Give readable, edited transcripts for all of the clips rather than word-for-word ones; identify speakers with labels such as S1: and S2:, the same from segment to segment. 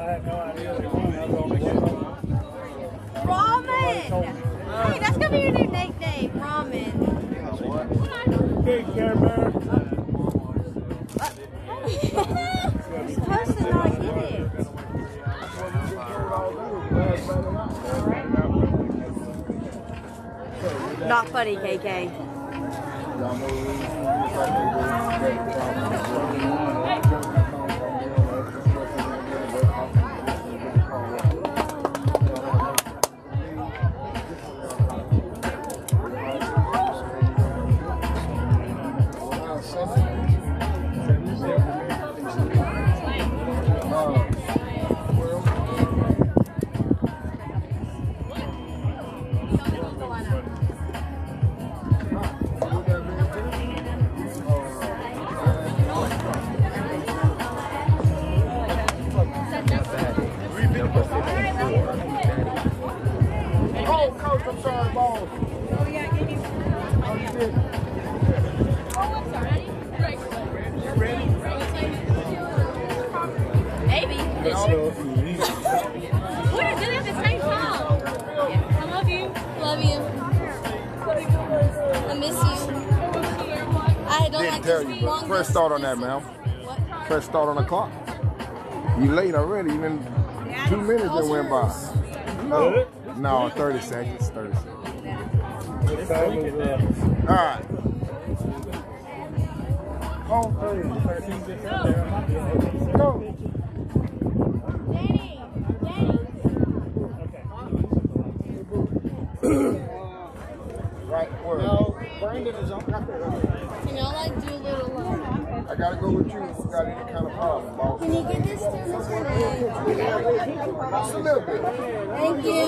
S1: had no idea they won. I was on the
S2: Ramen! Hey, that's gonna be your new nickname, Ramen.
S1: Big Care Bear.
S2: He's supposed to not get it. Not funny, KK.
S3: Oh, coach, I'm sorry, balls.
S2: Oh, yeah, give me. Oh, I'm sorry. Ready? Maybe. We're doing it at the same time. I love you. Love you. I miss you. I don't like
S3: Tell you, but press start on that, ma'am.
S2: What?
S3: Press start on the clock. You late already. Even 2 minutes that went by. No, no, 30 seconds. 30 seconds. All right. Home 30. Go. Right where?
S1: No, Brandon is on.
S2: Can y'all like do a little
S3: I gotta go with you if you got any kind of problem, boss.
S2: Can you get this to me?
S3: Just a little bit.
S2: Thank you.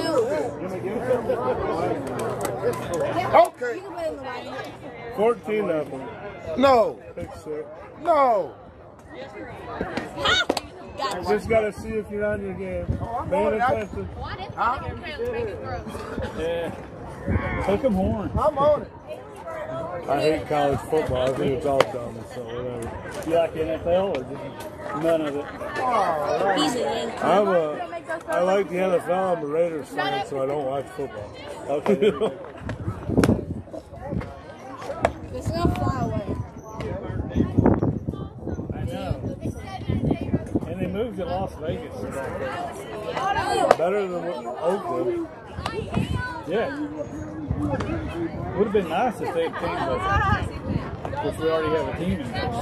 S3: Okay.
S2: You can put it in the writing.
S1: 14 of them.
S3: No.
S1: Fix it.
S3: No.
S2: Ha! Gotcha.
S1: Just gotta see if you're on your game.
S3: I'm
S1: Paying
S3: on it.
S1: attention. Yeah. Take them horn.
S3: I'm on it.
S1: I hate college football. I think it's all dumb. So whatever. You like NFL or just none of it?
S2: He's a Yankee.
S1: I like the NFL. I'm a Raiders fan, so I don't watch football. Okay.
S2: It's gonna fly away.
S1: I know. And they moved to Las Vegas. Better than Oakland. Yeah. Would have been nice if they had came with us. Of course, we already have a team in there.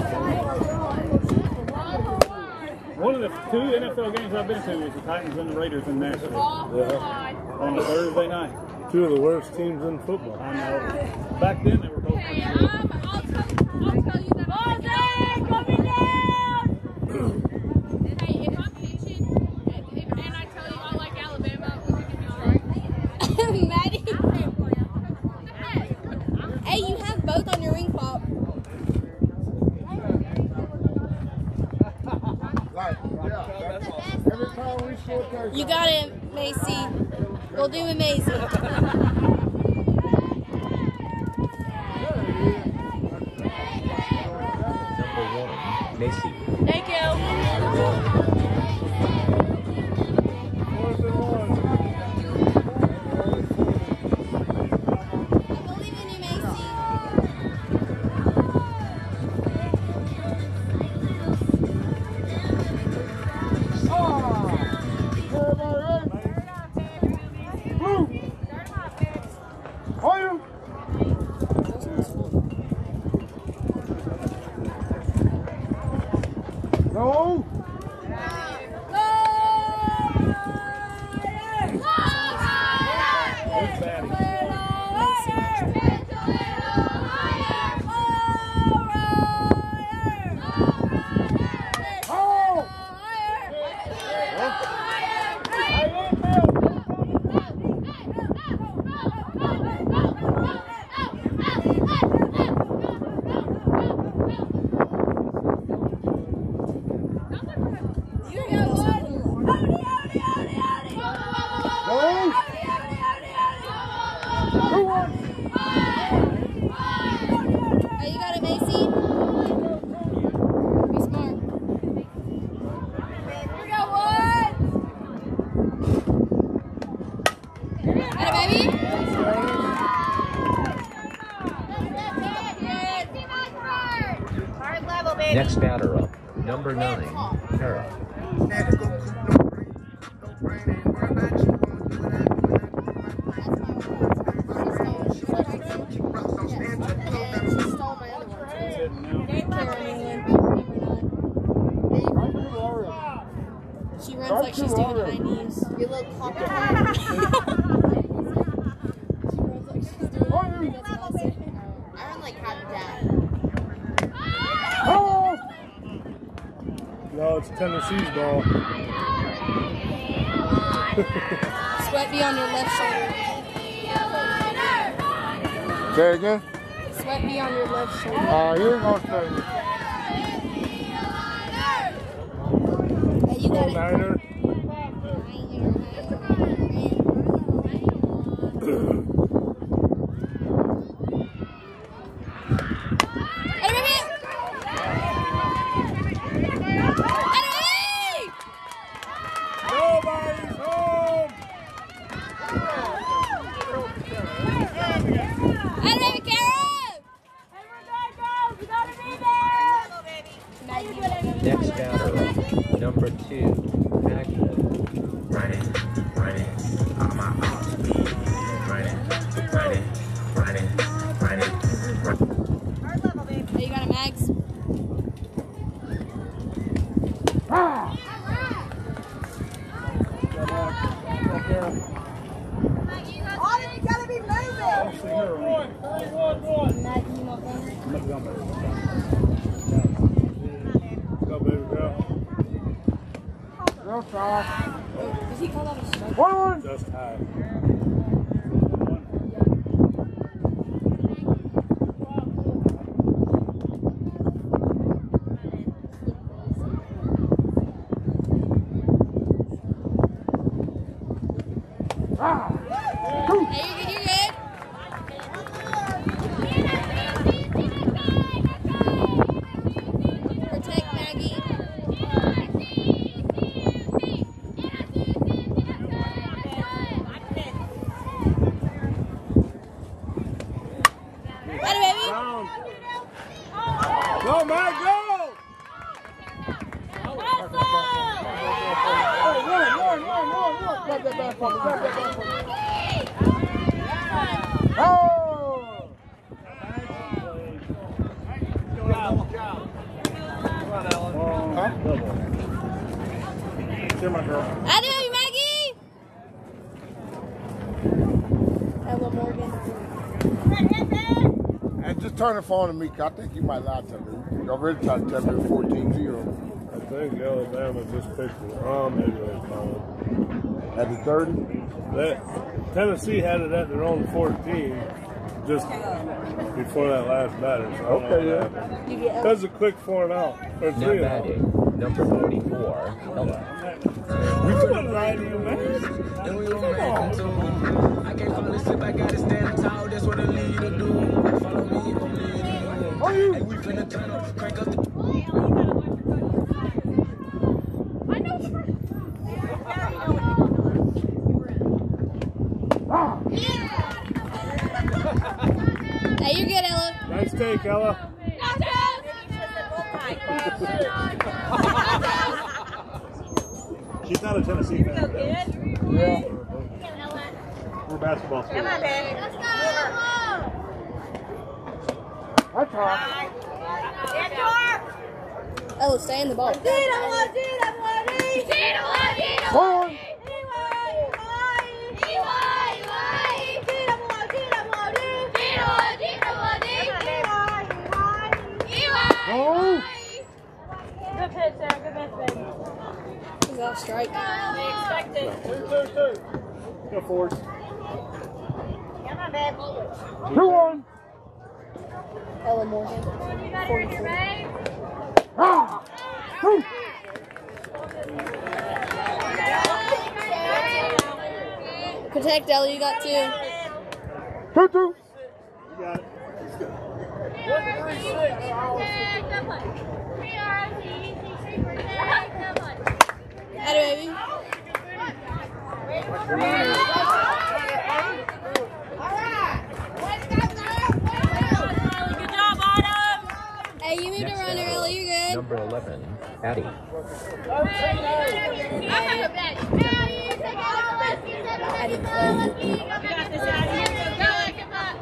S1: One of the 2 NFL games I've been to was the Titans and the Raiders in Nashville. Yeah. On a Thursday night. 2 of the worst teams in football. I know. Back then, they were both pretty good.
S2: I'll tell you that. Jose, coming down!
S4: And hey, if I'm pitching and I tell you I like Alabama, would you give me a strike?
S2: Maddie. Hey, you have both on your ring pop.
S3: Every time we score touchdown.
S2: You got it, Macy. We'll do it, Macy.
S5: Macy.
S2: Thank you.
S3: No.
S2: Here we go, one.
S5: Next batter up, number 9, Tara.
S4: She runs like she's doing high knees. Your little complicated. She runs like she's doing high knees. That's awesome. I run like half dad.
S6: Oh! No, it's Tennessee's ball.
S4: Sweat be on your left shoulder.
S3: Say it again?
S4: Sweat be on your left shoulder.
S3: He ain't gonna stay.
S4: Hey, you got it.
S6: Niner. Nobody's home.
S5: Next batter up, number 2, Magna.
S7: Running, all my off speed. Running.
S4: Hey, you got a Mags?
S6: Go, baby girl.
S3: Go, Charles.
S4: Does he call that a strike?
S3: One.
S6: Just high.
S4: Hey, you're good. Protect Maggie. Ready, baby?
S6: Go, Matt, go!
S3: Oh!
S6: Huh? Here, my girl.
S4: I do, Maggie! Ella Morgan.
S3: And just turn the phone to me, 'cause I think you might lie to me. You already tried to tell me it was 14-0.
S6: I think Alabama just picked it. Maybe they called
S3: At the 30?
S6: it. Tennessee had it at their own 14 just before that last batter. So
S3: Okay, yeah.
S4: You get Ella.
S6: That's a quick 4-and-out. Or
S5: Now
S6: 3-and-out.
S5: batting, number 44, Ella.
S6: We couldn't ride you, man.
S7: And we gon' make them too. I can't fall asleep, I gotta stand tall. That's what a leader do. Follow me, I'm leading you. Hey, we finna turn up, crank up the.
S4: Hey, you're good, Ella.
S6: Nice take, Ella. She's not a Tennessee fan.
S3: Yeah.
S6: We're basketball school.
S2: Come on, baby. Let's go.
S3: I talk.
S4: Ella, stay in the ball.
S3: One. Oh.
S2: Good pitch, Sarah. Good pitch, baby.
S4: Is that a strike?
S2: We expected.
S6: Two. Go forward.
S2: Come on, babe.
S3: 2-1.
S4: Ella Morgan. 44.
S3: Ah. 2.
S4: Protect Ella, you got 2.
S3: 2-2.
S6: You got it.
S4: Hey, baby. Hey, you need to run early. Ellie, you're good.
S5: Number 11, Addie.
S4: I have a bet. Addie, got this, Addie. Go make it fun.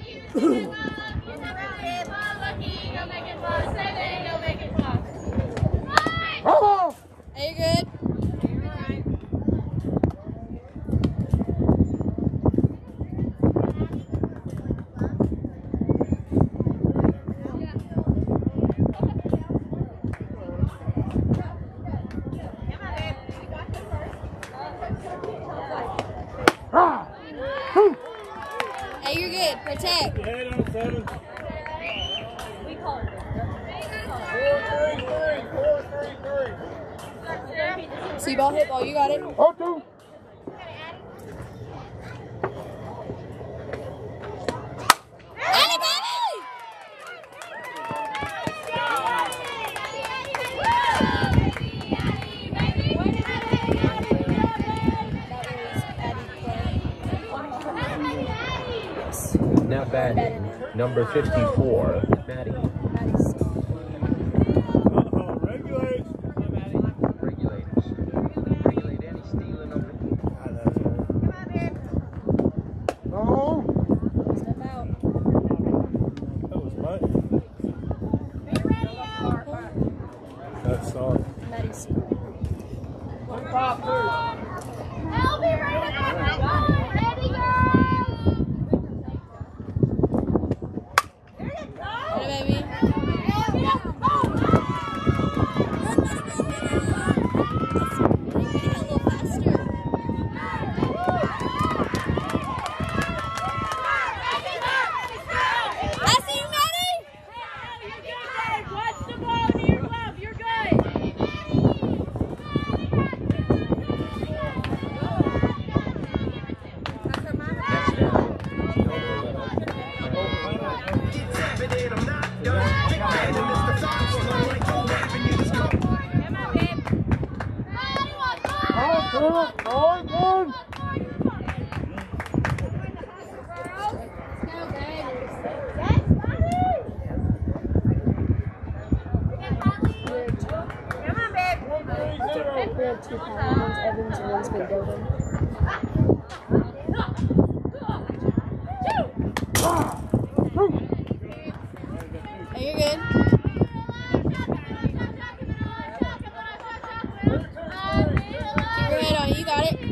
S4: Go make it fun. Go make it fun. Are you good? Hey, you're good. Protect.
S6: Head on 7.
S4: We call it.
S6: 4-3-3.
S4: See ball, hit ball. You got it.
S3: Oh, 2.
S5: Now batting, number 54, Maddie.
S6: Regulate.
S5: Regulators. Regulate any stealing of it.
S3: No.
S4: Step out.
S6: That was mine. That's soft.
S4: Maddie's. You're good. Keep your head on. You got it.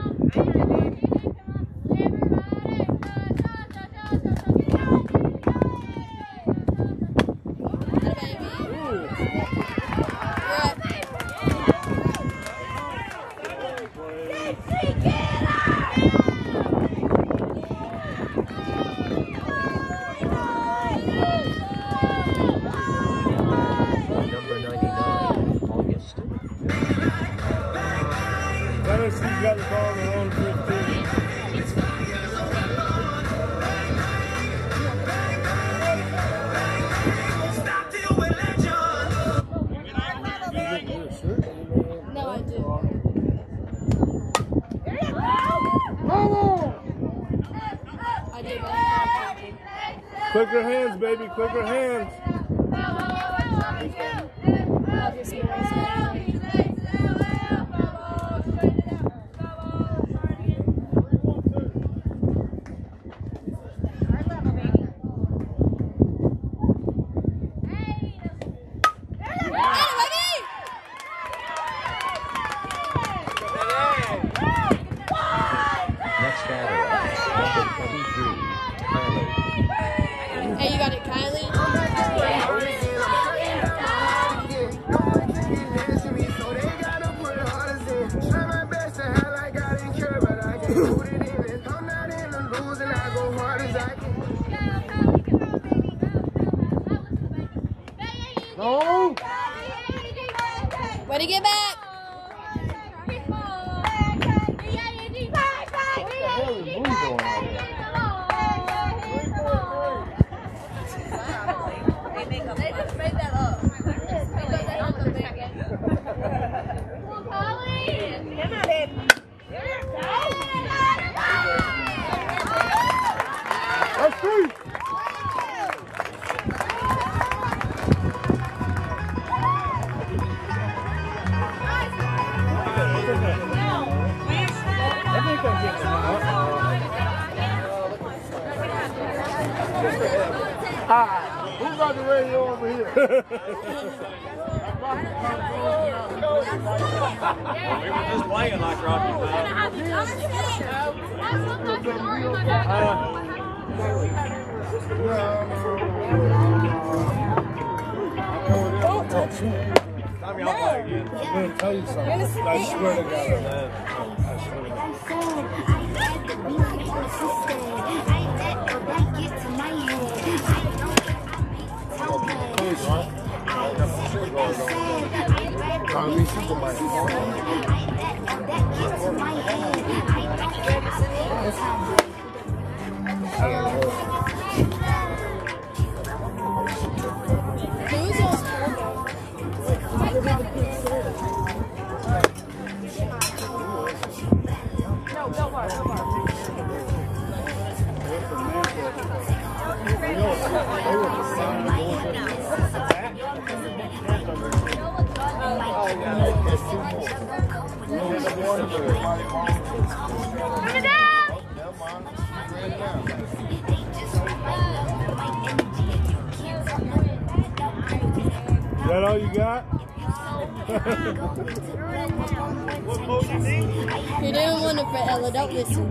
S5: Number 99, August.
S6: Tennessee's got the ball on their own 15.
S4: No, I do. I do, but
S6: Quicker hands, baby, quicker hands.
S5: Next batter, number 23, Kylie.
S4: Hey, you got it, Kylie?
S3: No.
S4: Way to get back. They just made that up.
S3: That's 3. Who got the radio over here?
S8: We were just playing like Rocky Time y'all play again.
S6: I'm going to tell you something. I swear to God. I swear to God.
S3: Call me Superman.
S6: Is that all you got?
S2: You're doing one for Ella, don't listen.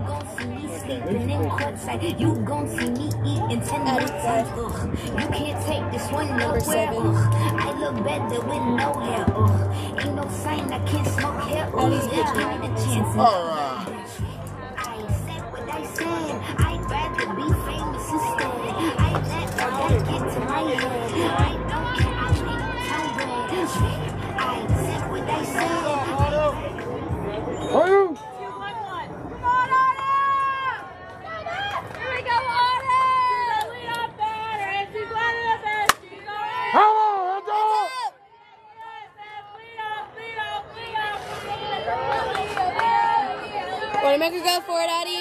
S9: You gon' see me eating 10 times. You can't take this one
S2: Number 7.
S9: I look better with no hair. Ain't no sign I can't smoke hair.
S2: All these
S9: Give me
S2: bitches.
S9: the chance.
S3: All right.
S9: I said what I said. I'd rather be famous instead. I let all that get to my head. I don't care. I make no time bad. I said what I said.
S3: Are you?
S2: Want to make her go for it, Addie?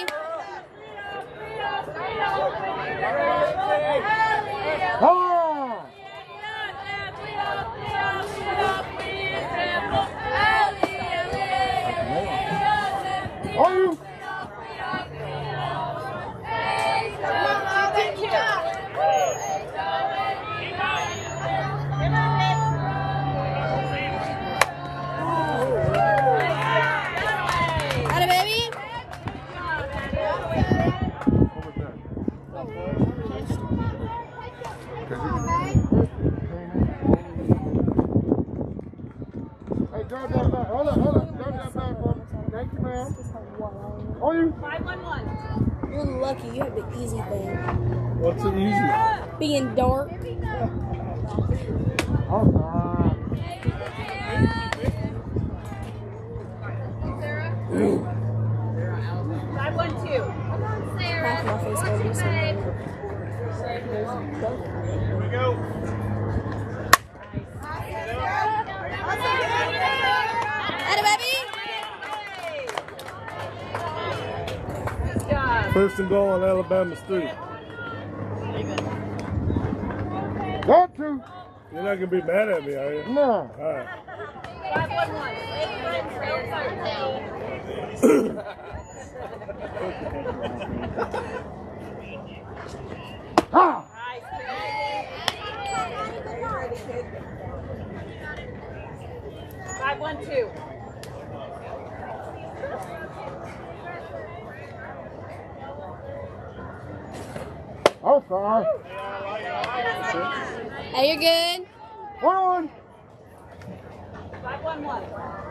S3: Are you?
S2: Atta baby?
S3: Hey, drop that back. Hold up. Drop that back for me. Thank you, ma'am. Are you?
S4: 511.
S2: You're lucky. You have the easy thing.
S6: What's the easy?
S2: Being dark.
S3: All right.
S4: Five, 1, 2.
S2: Half my face already so
S8: Here we go.
S2: Atta baby?
S6: First and goal on Alabama Street.
S3: Got to.
S6: You're not going to be mad at me, are you?
S3: No.
S6: All right.
S4: 511.
S3: Ha!
S4: 5, 1, 2.
S3: I'm sorry.
S2: Hey, you're good.
S3: Hold on.
S4: 511.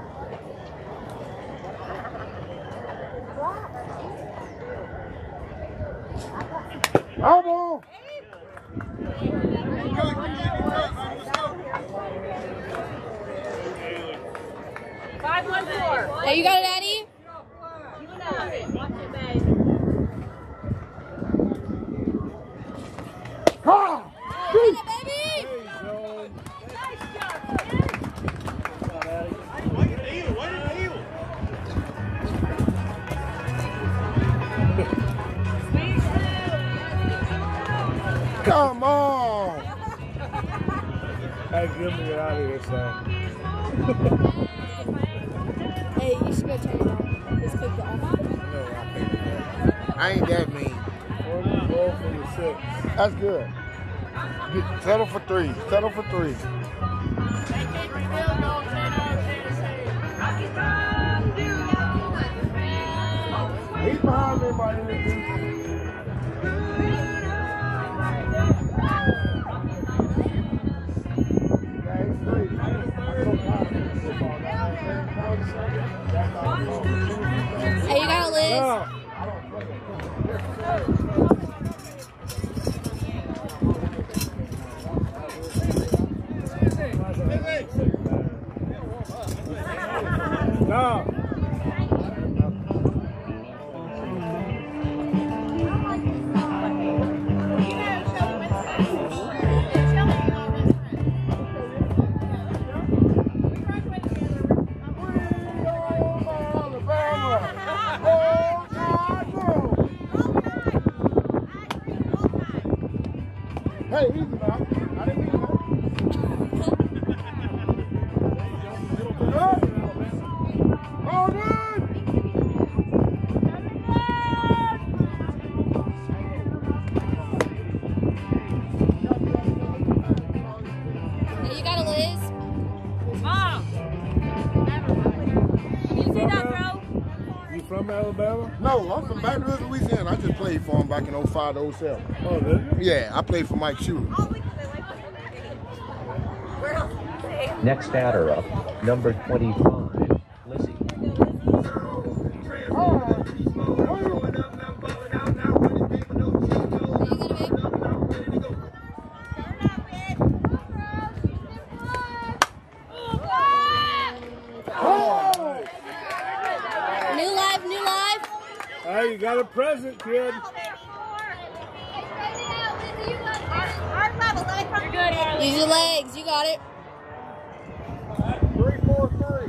S3: Elbow.
S4: 514.
S2: Hey, you got it, Addie?
S4: You know it. Watch it, babe.
S3: Ha!
S2: Atta baby?
S3: Come on.
S6: Hey, get me out of here, son.
S2: Hey, you should go turn it on. Just click the off.
S3: I ain't that mean.
S6: 4th and goal from the 6.
S3: That's good. Settle for 3. Settle for 3. He's behind me by the
S4: Hey, you got it, Liz.
S6: No.
S3: Hey, easy now. I didn't mean that. Oh, good.
S4: Hey, you got it, Liz.
S2: Mom! You see that, bro?
S6: You from Alabama?
S3: No, I'm from Baton Rouge, Louisiana. I just played for him back in 05 to 07.
S6: Oh, did you?
S3: Yeah, I played for Mike Shooter.
S5: Next batter up, number 25, Lizzie.
S4: New life, new life.
S6: Hey, you got a present, kid.
S4: Use your legs. You got it.
S3: 3, 4, 3.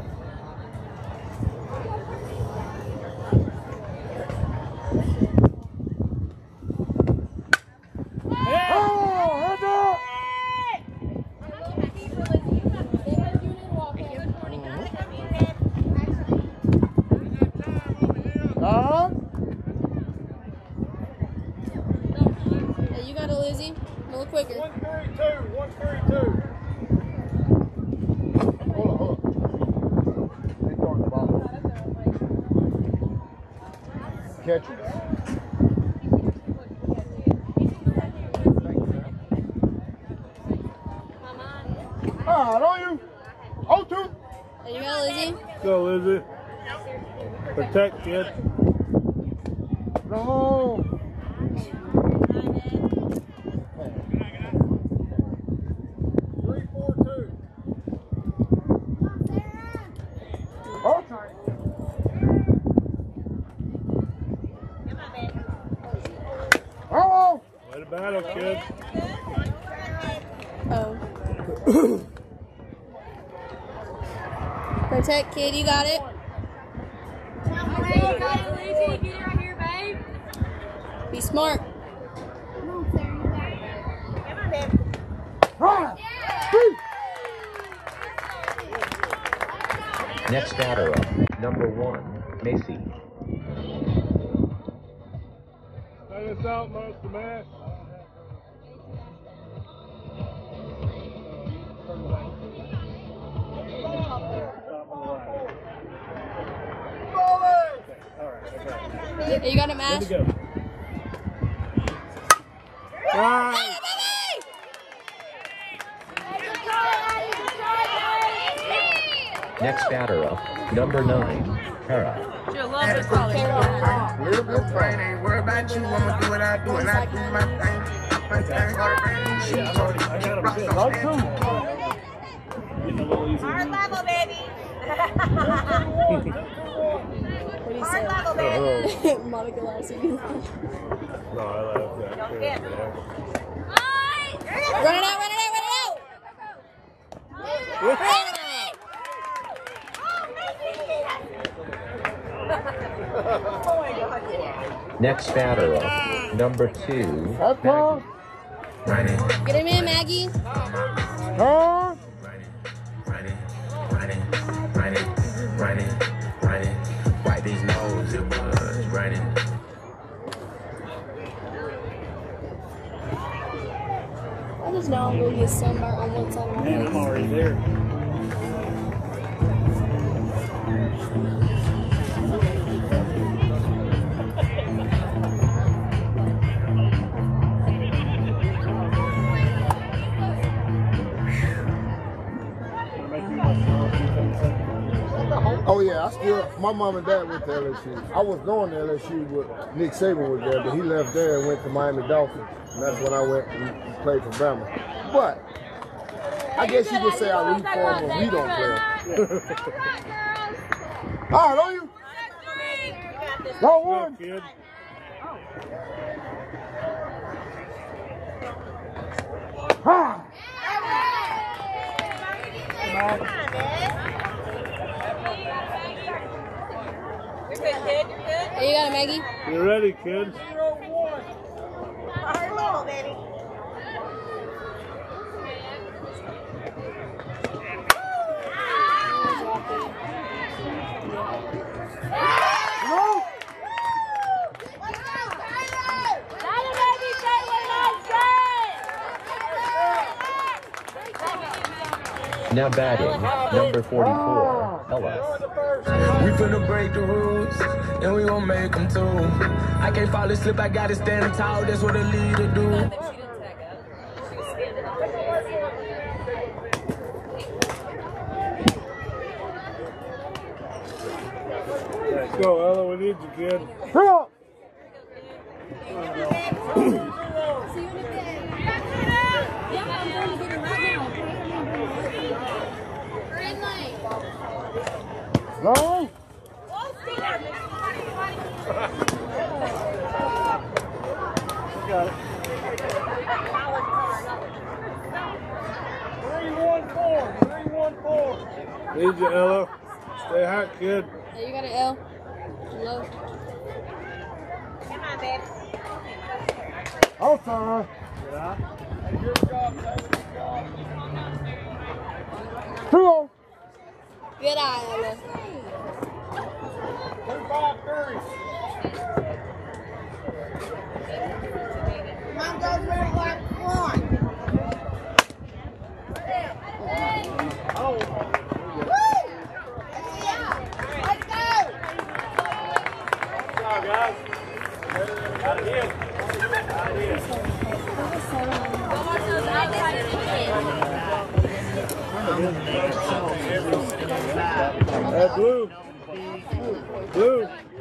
S4: Hey, you got it, Lizzie. A little quicker.
S3: 132, 132. Hold on. They throwing the ball. Catch it. Ah, don't you? 0-2.
S4: There you go, Lizzie.
S6: Go, Lizzie. Protect, kid.
S3: No. Oh!
S6: Way to battle, kid.
S4: Oh. Protect, kid. You got it. Be smart.
S5: Next batter up, number 1, Macy.
S6: Let us out, Monster Man.
S4: Hey, you got it, Mash?
S6: Good to go. Right.
S5: Next batter up, number 9, Kara.
S2: She'll love this college.
S3: Little bit Friday, ain't worry about you. I'ma do what I do and I do my thing.
S6: I got him good. Like two. Getting a little easier.
S2: Hard level, baby.
S4: What do you
S2: Hard
S4: say?
S2: level, baby.
S4: Monica Lassie.
S6: No, I love that.
S2: Don't get
S6: Yeah.
S4: Run it out, run it out, run it out! Run it out!
S5: Next batter up, number 2, Maggie.
S4: Get him in, Maggie.
S2: down and go get sunburnt on one side of my
S1: Man, I'm
S2: face.
S1: already there.
S3: Oh yeah, my mom and dad went to LSU. I was going to LSU with Nick Saban was there, but he left there and went to Miami Dolphins. And that's when I went and played for Bama. But I guess you would say I root for him when we don't play. All right, on you. Go one.
S6: Kid.
S3: Ah.
S2: Hey, you got it, Maggie?
S6: You ready, kid?
S5: Now batting, number 44, Ellis.
S7: We finna break the rules, and we gon' make them too. I can't fall asleep, I gotta stand tall, that's what a leader do.
S6: Let's go, Ella. We need you, kid.
S3: Come on. No.
S1: Got it. 3-1-4.
S6: Need you, Ella. Stay hot, kid.
S2: Hey, you got an L? Low.
S9: Come on, babe.
S3: Oh, sorry.
S1: Yeah.
S8: Good job, David. Good job.
S3: Come on.
S2: Good eye, Ella.
S8: 2-5-3.
S9: Come on, go red like one.
S8: Oh.
S9: Woo! Yeah. Let's go.
S8: Good job, guys. Got it in. Got it in.
S4: Go watch those outside
S6: Hey, Blue. Blue.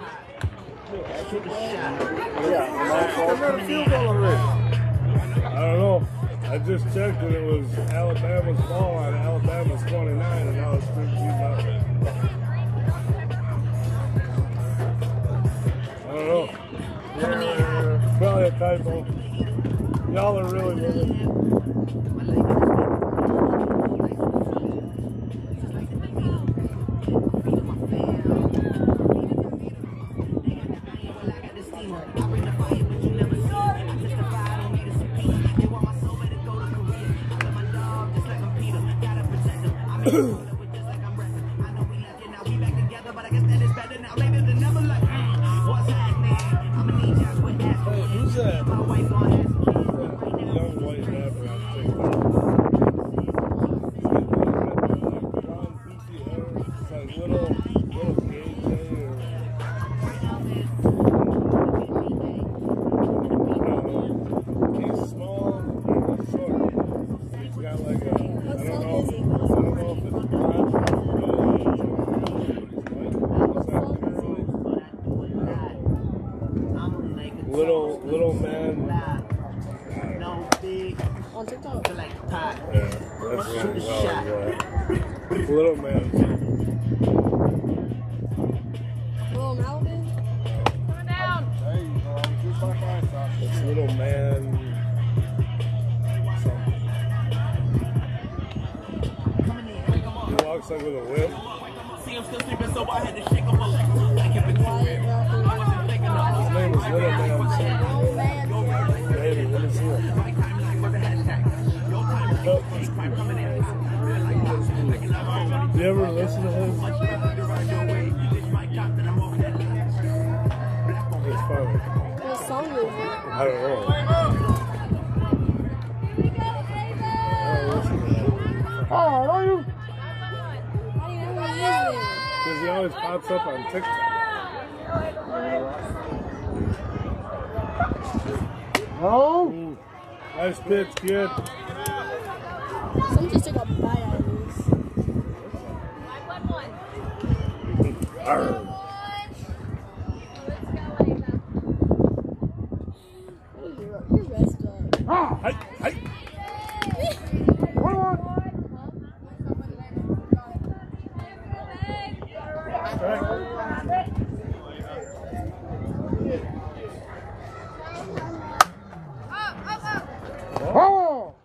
S6: I don't know. I just checked and it was Alabama's ball on Alabama's 29 and now it's 13-0. I don't know. Probably a typo. Y'all are really winning. Who's that? Young white rapper on TikTok. It's like little gay he's small and he's short. He's got like a, I don't know if it's blonde or little man.
S2: On TikTok.
S6: Yeah, that's really well, yeah. Little man.
S2: Little Malibu?
S4: Coming down.
S8: There you go. 2-5-5.
S6: It's little man. Something. He walks like with a whip. His name is Little Man something. Maybe, let me see it. You ever listen to his? It's funny.
S2: What song is it?
S6: I don't know. pops up on TikTok.
S3: No.
S6: Nice pitch, kid.
S2: Someone just took a bite out of this.
S6: Arr.
S2: You're messed up.
S6: Hey, hey.
S3: Oh!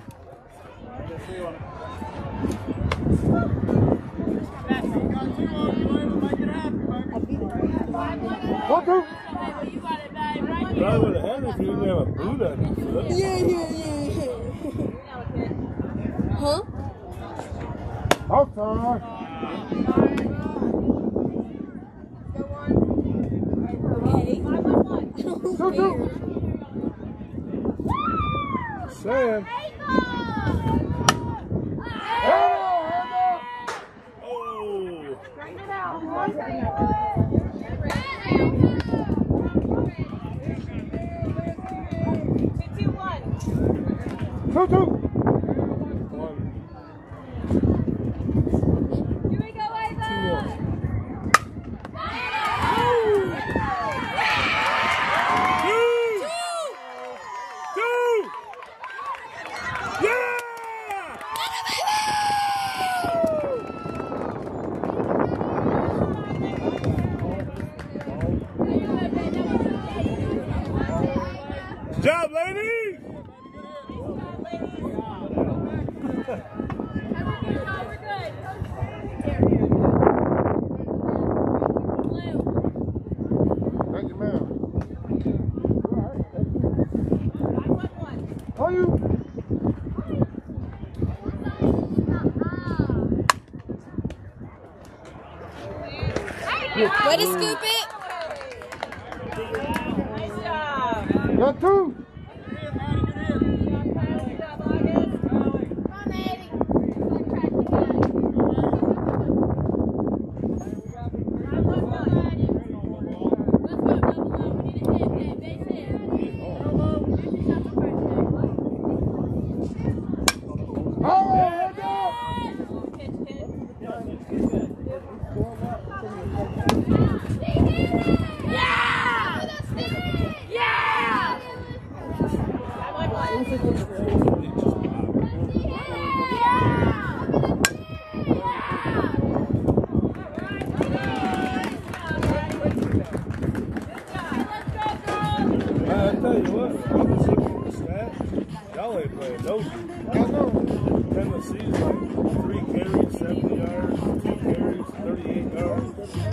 S3: One, two.
S6: Probably would have had it if you didn't have a boot on your foot.
S2: Yeah. Huh?
S3: Outside.
S2: Okay.
S6: Sam. Oh!
S3: Two, two.
S6: One.
S2: Here we go, Ava.
S6: 2-1. Two. Yeah! Good job, ladies!
S3: Thank you, ma'am. Are you?
S2: Way to scoop it.
S3: Got two.
S6: I tell you what, I was looking at the stats. Y'all ain't playing no defense.
S3: I know.
S6: Tennessee's like 3 carries, 70 yards, 2 carries, 38 yards.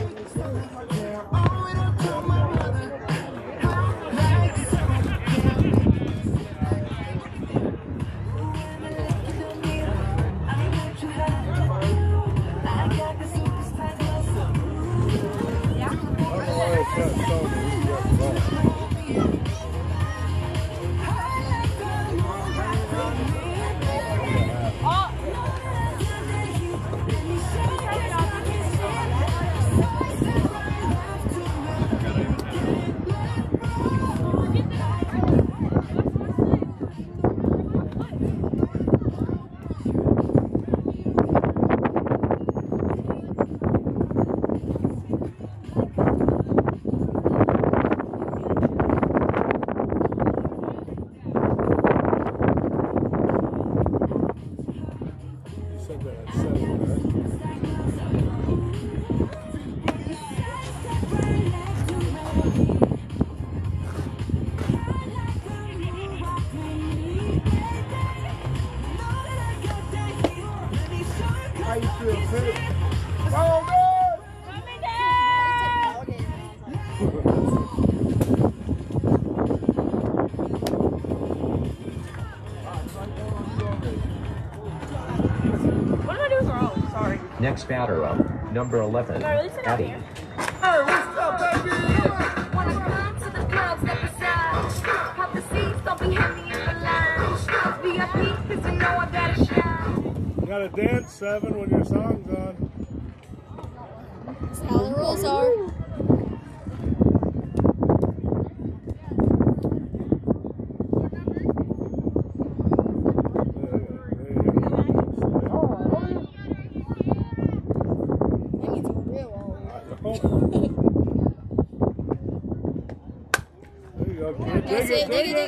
S3: How you feel, Philip? Oh,
S2: What am I doing wrong? Sorry.
S10: Next batter up, number 11, Addie.
S3: Hey, what's up, baby?
S9: Wanna come to the club, step aside. Pop the seats, don't be heavy in the line. VIP, cause you know I gotta shine.
S6: You gotta dance, 7, when your song's on.
S2: That's how the rules are. That means we're real old.
S6: There you go, kid.
S2: That's it. Dig it.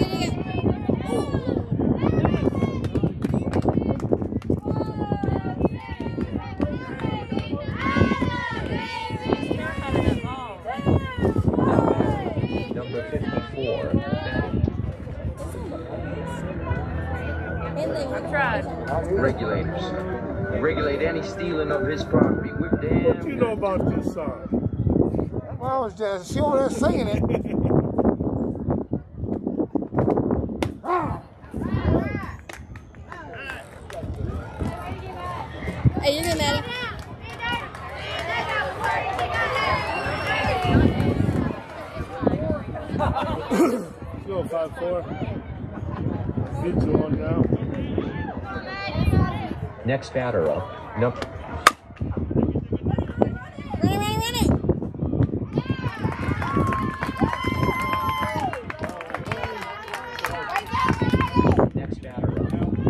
S10: Number 54,
S5: Regulators. Regulate any stealing of his property. We're damn
S6: What you know about this song?
S3: Well, I was just, she over there singing it.
S2: Hey, you're good, Maddie.
S6: Go 5-4. Get you one now.
S10: next batter up, number
S2: Run it.
S10: next batter up, number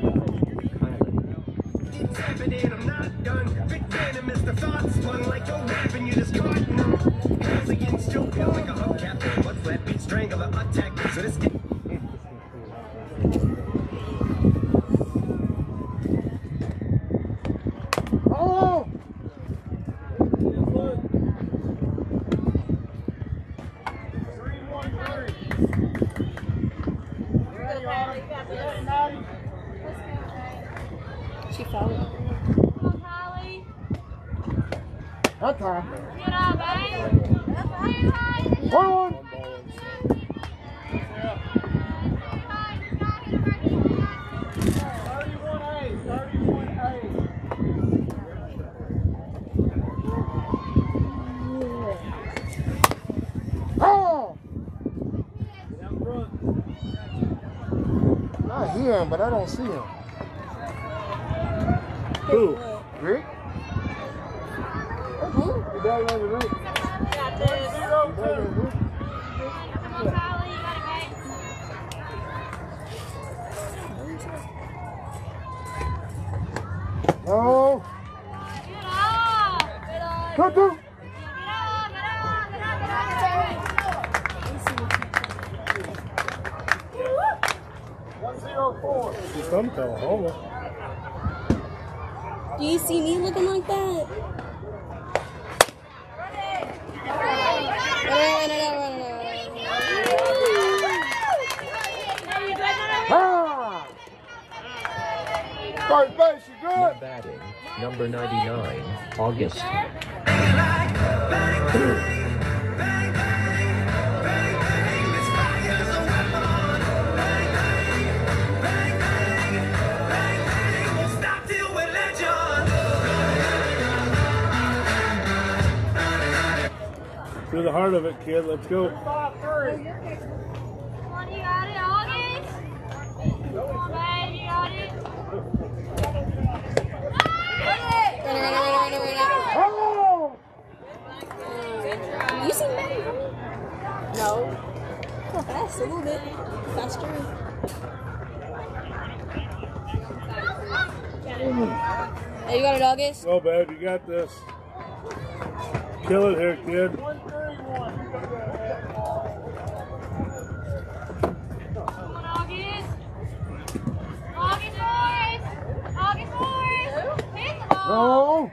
S10: 11,
S7: I'm not done. Big venomous, the thoughts spun like you're rapping, you just caught them. Hands against your bill like a hubcap. What's that beat strangle the attack? So this
S3: Oh!
S2: She followed.
S4: Come on, Holly.
S3: That time.
S4: Get up, babe.
S3: One on. Oh! I hear him, but I don't see him.
S6: Who?
S3: Rick? You better than Rick.
S4: Got this. Come on, Holly. You got it, babe.
S3: No.
S4: Get up.
S3: Come through.
S6: She's from Oklahoma.
S2: Do you see me looking like that? Run it.
S3: Ah! First base, you
S10: now
S3: good?
S10: batting, number 99, August.
S6: To the heart of it, kid. Let's go.
S4: Come on, you got it, August. Come on, babe. You got it.
S2: Run it.
S3: Oh!
S2: You see me? No. Go fast, a little bit. Faster. Hey, you got it, August?
S6: Go, babe. You got this. Kill it here, kid.
S4: Come on, August. August, boys. August, boys. Hit the ball.
S3: No.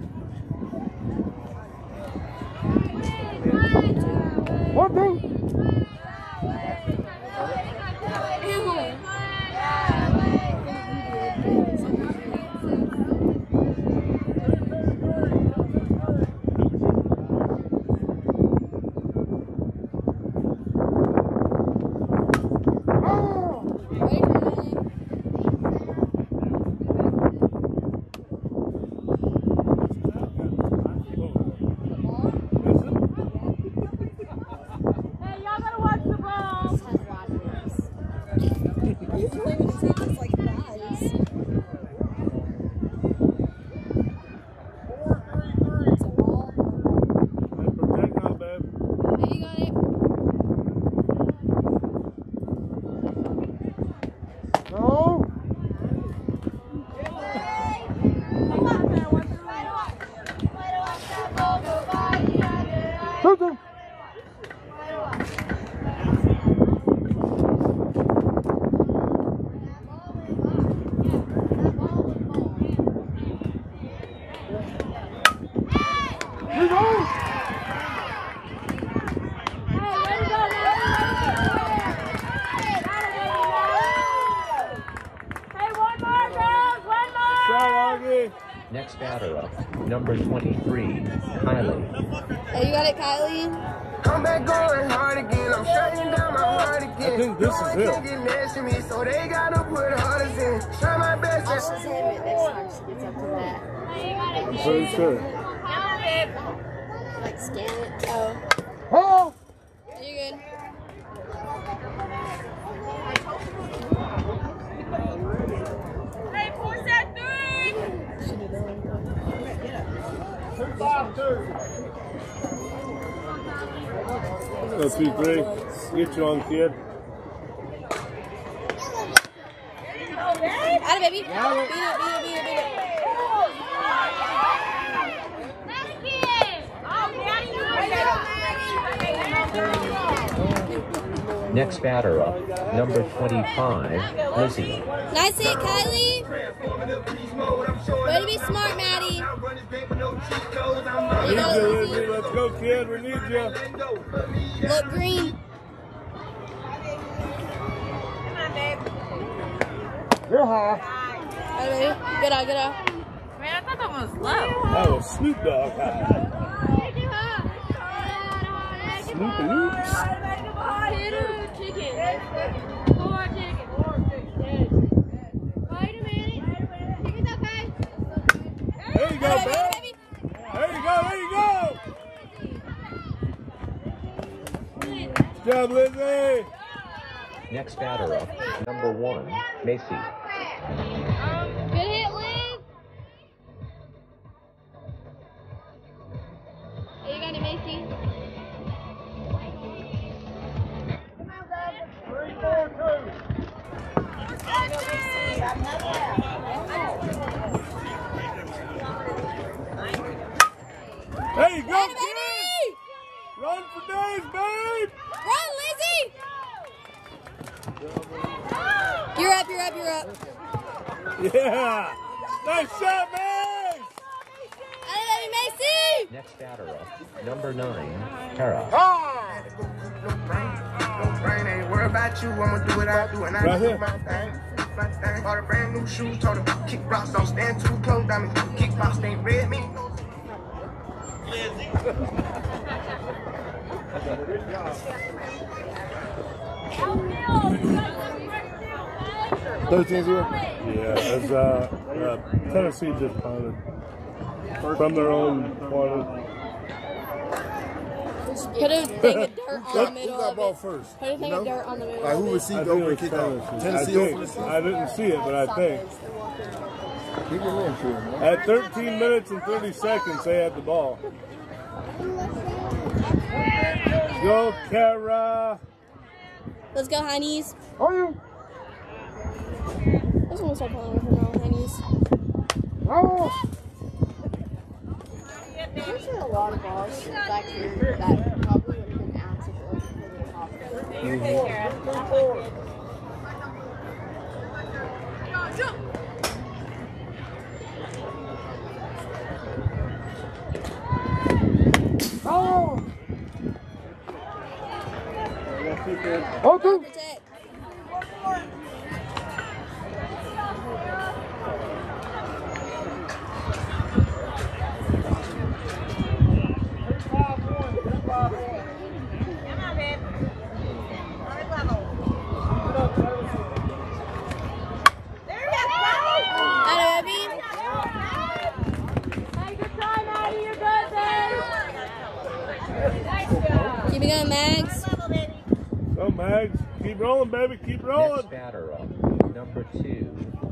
S3: One, two.
S10: Next batter up, number 23, Kylie.
S2: Oh, you got it, Kylie?
S7: I'm back going hard again. I'm shutting down my heart again.
S6: I think this is it.
S7: Can't get next to me, so they gotta put hardest in. Try my best.
S2: I'll just hand it next time she gets up to that.
S6: I'm pretty sure.
S2: Like scan it. Oh.
S3: Oh!
S2: You're good.
S4: Hey, force that three!
S6: Let's see, Greg. Get you on, kid.
S2: Out of baby. Beat it, beat it, beat it, beat it.
S10: Next batter up, number 25, Lizzie.
S2: Nice hit, Kylie. Way to be smart, Maddie.
S6: Need you, Lizzie. Let's go, kid. We need you.
S2: Look green.
S3: You're high.
S2: Out of baby. Good eye, good eye.
S4: Man, I thought that was low.
S6: That was Snoop Dogg high. Snoopy Loops.
S4: Chicken. More chicken. Wait a minute. Chicken's okay.
S6: There you go, babe. There you go, there you go. Good job, Lizzie.
S10: Next batter up, number 1, Macy.
S4: Good hit, Liz. Hey, you got it, Macy.
S6: There you go, kid. Run for days, babe.
S2: Run, Lizzie. You're up, you're up, you're up.
S6: Yeah. Nice shot, Mace.
S2: Out of baby, Macy.
S10: Next batter up, number 9, Tara.
S7: No brain, ain't worry about you. I'ma do what I do, and I
S6: Right
S7: do
S6: here.
S7: my thing. Bought a brand new shoe, told her kick rocks, don't stand too close. I mean, kickbox ain't red meat.
S3: 13-0.
S6: Yeah, as Tennessee just punted from their own point.
S2: Put a thing of dirt on the
S3: Who
S2: middle
S3: got
S2: of
S3: ball
S2: it.
S3: first?
S2: Put a thing of dirt on the middle
S3: Like,
S2: of
S3: who
S2: it.
S3: received the open kickoff? Tennessee open
S6: I
S3: received?
S6: didn't see it, but I think.
S3: Keep him in, too, man.
S6: At 13 minutes and 30 seconds, they had the ball. Go, Kara.
S2: Let's go, Honeys.
S3: Oh, you?
S2: I just want to start playing with her now, Honeys.
S3: Oh!
S2: There's a lot of balls back here that probably would have been out if it wasn't for the top.
S3: Oh! Oh, two!
S2: Protect. Keep it going, Mags.
S6: Go, Mags. Keep rolling, baby. Keep rolling.
S10: Next batter up, number 2,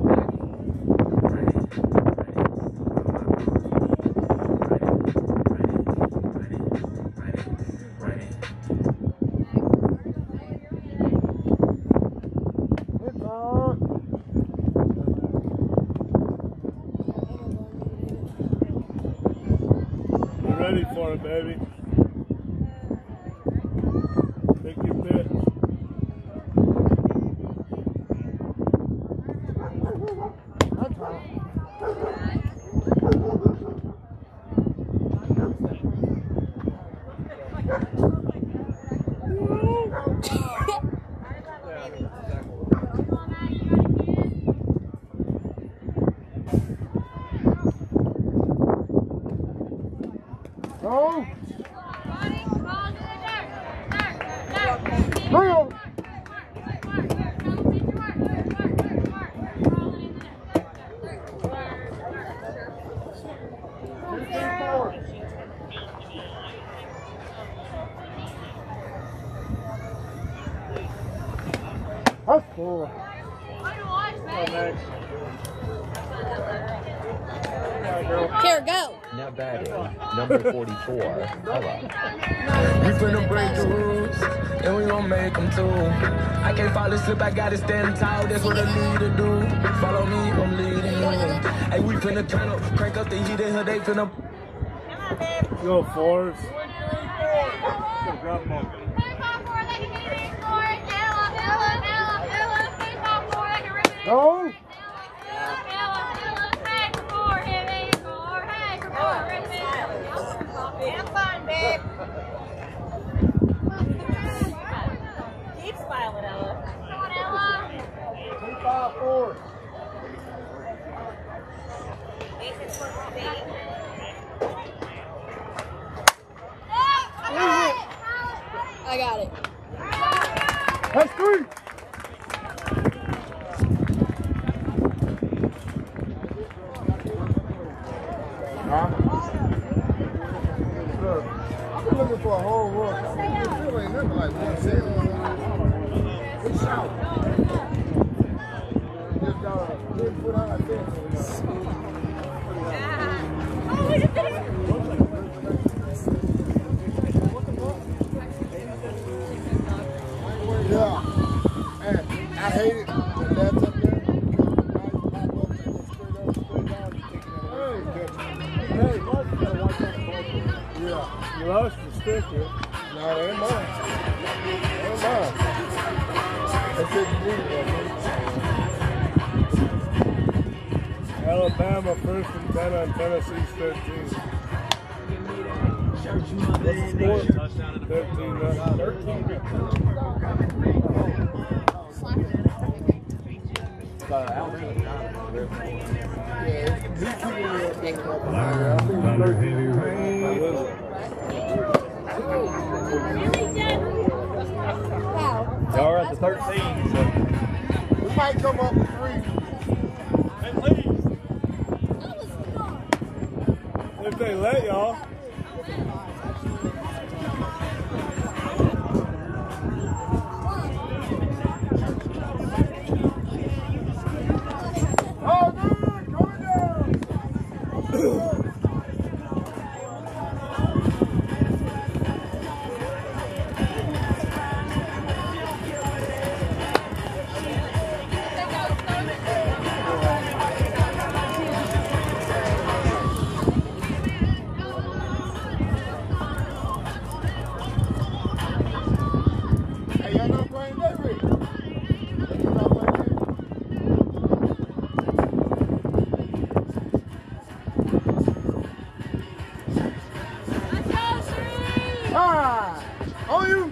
S6: Be ready for it, baby. Take your pitch. next.
S4: Here, go.
S10: Now batting, number 44, Ella.
S7: We finna break the rules, and we gon' make them too. I can't fall asleep, I gotta stand tall, that's what I need to do. Follow me, I'm leading you. Hey, we finna turn up, crank up the heat in here, they finna.
S6: Go fours. Go grab them all.
S3: Go.
S11: Have fun, babe. Keep smiling, Ella. Come on, Ella.
S3: 2-5-4.
S4: I got it.
S3: That's 3. Huh? Look, I've been looking for a whole run. It still ain't nothing like 170. It's out. Just got a good foot out of there. Yeah. And I hate it when that's up there because the guys pop up and go straight up, straight down, and taking it away. Hey, yeah.
S6: You lost your sticker.
S3: No, they ain't mine. They ain't mine. That's it, you need it,
S6: Alabama first and 10 on Tennessee's 13. 13.
S8: Y'all are at the 13. So.
S3: We might come up with 3.
S8: At least.
S6: If they let y'all.
S3: Oh, dude, coming down. Hey, y'all not playing David? You're not playing David? Ah! On you!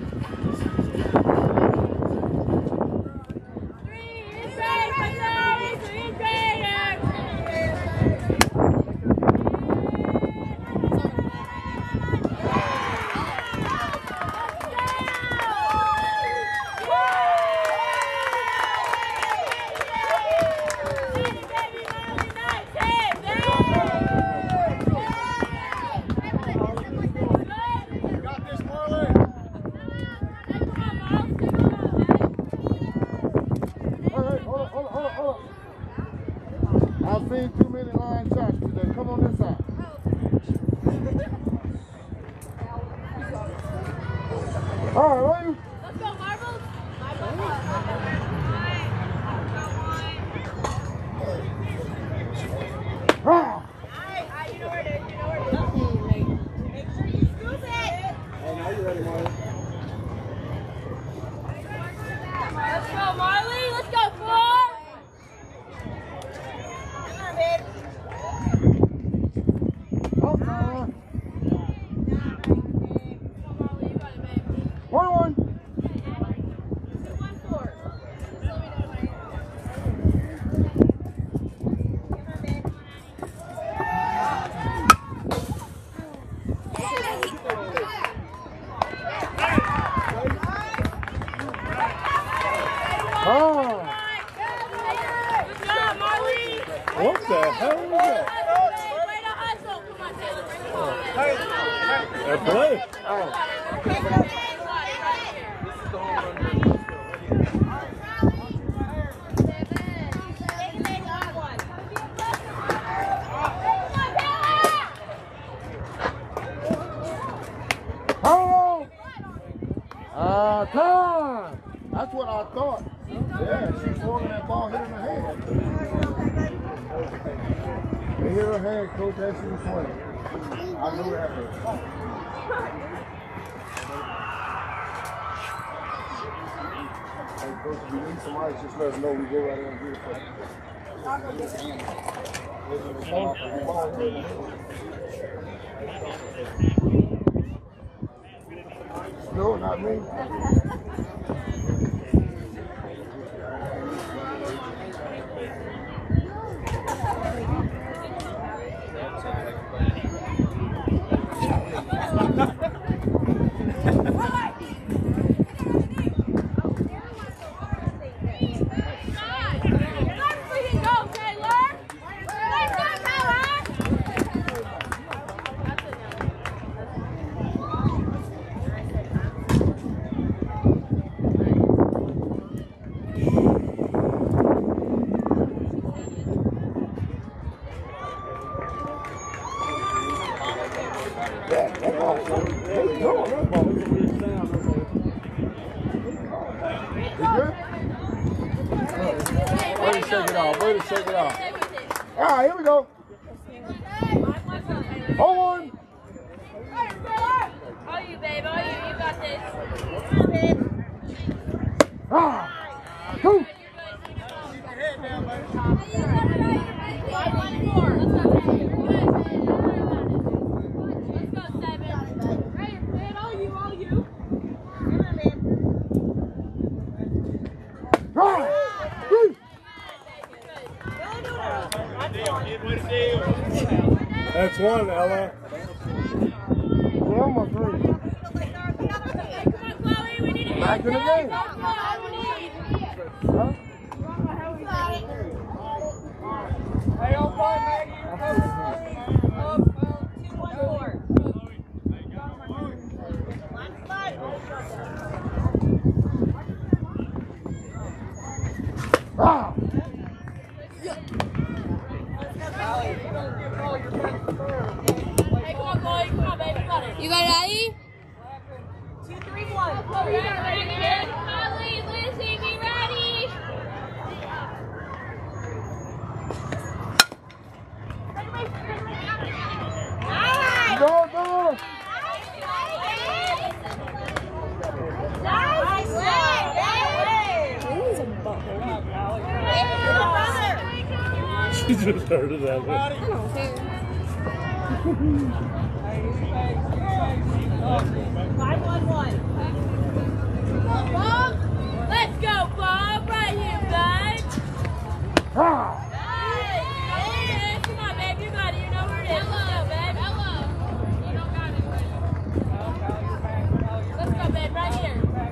S3: I've seen too many line shots today. Come on this side. All right, what you?
S4: Let's go, Marbles.
S3: Ah!
S11: You know where it is. You know where it is. Make sure you scoop it.
S3: Hey, now you ready, Marley?
S4: Let's go, Marley. Let's go, 4.
S11: Come on, babe.
S3: Oh, no. 1-1. Oh!
S4: Good job, Marley.
S6: What the hell is that?
S4: Way to hustle. Come on, Taylor. Bring the ball.
S6: That play.
S3: hit her hand, coach, as she was swinging. I knew that. Hey, coach, if you need some ice, just let us know. We go right there and get it for you. No, not me. Shake it off. All right, here we go. Hold on.
S4: Oh, you, babe. Oh, you got this.
S3: Ah, two.
S6: That's one, Ella.
S3: We're almost ready. Back in the game. Huh?
S11: Hey, on point, Maggie. 2-1-4.
S3: Ah!
S4: You got it, Addie?
S11: 2-3-1.
S4: Oh, you got it ready. Holly, Lizzie, be ready.
S3: Go, go!
S11: Nice play.
S2: He's a butthole.
S6: She just started that way.
S2: I don't care.
S11: 5-1-1.
S4: Bob, let's go, Bob. Right here, bud.
S3: Ah!
S4: Hey, come on, babe. You got it. You know where it is. Let's go, babe. Hello. You don't got it, babe. Let's go, babe. Right here.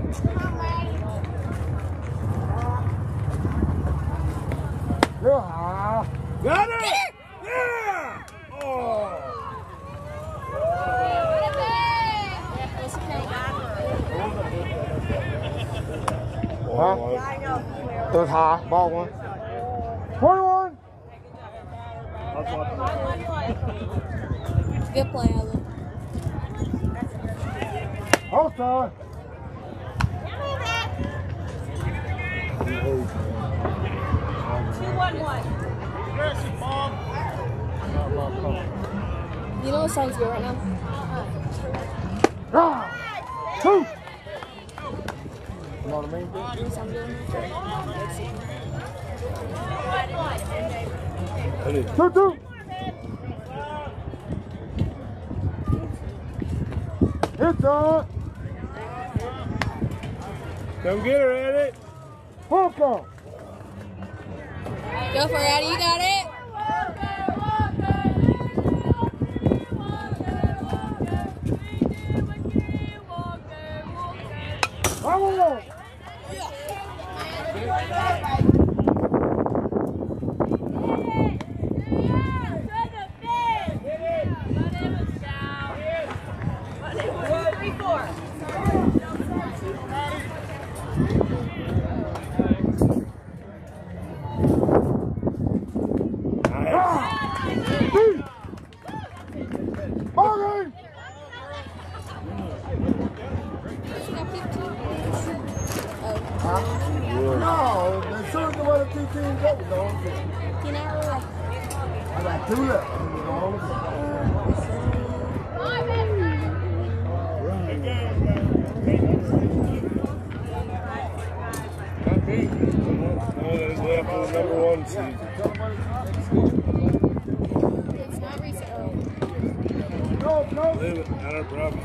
S3: Yeah.
S6: Got it! Yeah! Oh!
S3: Huh? It was high. Ball one. 21.
S2: Good play, Ella.
S3: Hold on.
S11: 2-1-1.
S2: You know what sounds good right now?
S3: Ah! Two. You know what I mean?
S2: You know what sounds good?
S3: 2-2. It's on.
S6: Come get her, Eddie.
S3: Full call.
S2: Go for it, Addie. You got it.
S3: Vamos! No, as soon as one of the two teams up, it's on. I got 2 left.
S6: That's left for the number 1 seed.
S4: It's not recent.
S6: Leave it, not our problem.